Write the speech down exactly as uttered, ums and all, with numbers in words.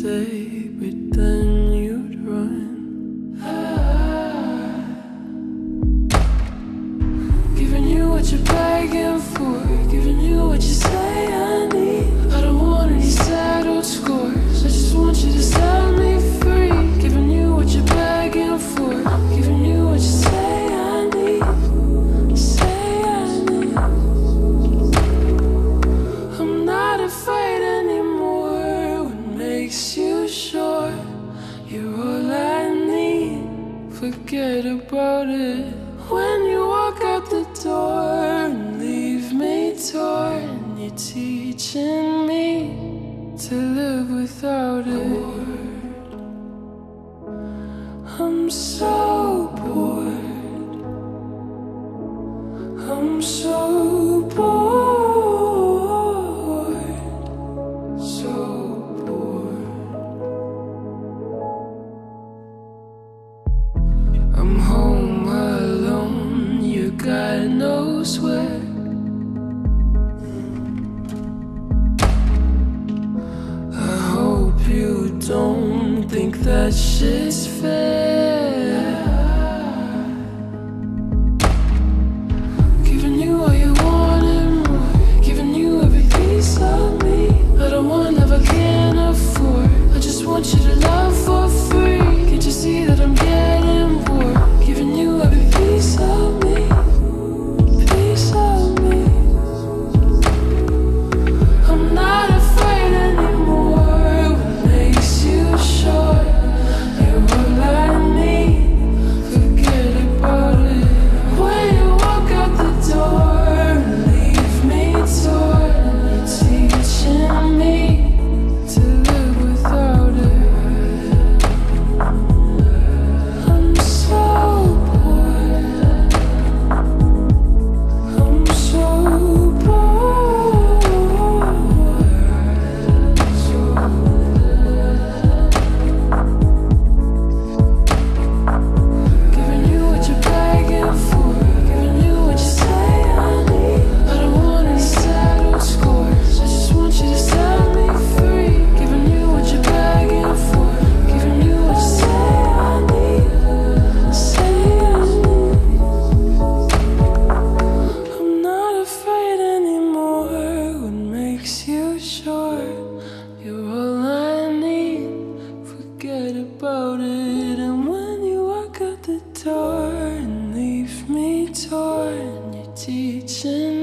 stay, but then you'd run. Ah, giving you what you're begging for, giving you what you say I need. I don't want any settled scores, I just want you to set me free. Giving you what you're begging for, giving you what you say I need. Say I need. I'm not afraid anymore. What makes you sure you're all I need? Forget about it. When you walk out the door and leave me torn, you're teaching me to live without it. I'm so bored, I'm so bored, so bored. I'm home alone, you God knows where. I hope you don't think that shit's fair. Giving you all you want and more, giving you every piece of me. I don't want love I can't afford, I just want you to love for free. Can't you see that I'm getting bored? Giving you every piece of me, piece of me. I'm not afraid anymore. What makes you sure you're all I need? Forget about it. When you walk out the door and leave me torn, you're teaching me to live without it. I'm so bored, I'm so bored, so giving you what you're begging for, giving you what you say I need. I don't want any settled scores, I just want you to set me free. Giving you what you're begging for, giving you what you say I need. Say I need. I'm not afraid anymore. What makes you sure you're all I need? Forget about it. And when you walk out the door and leave me torn, you're teaching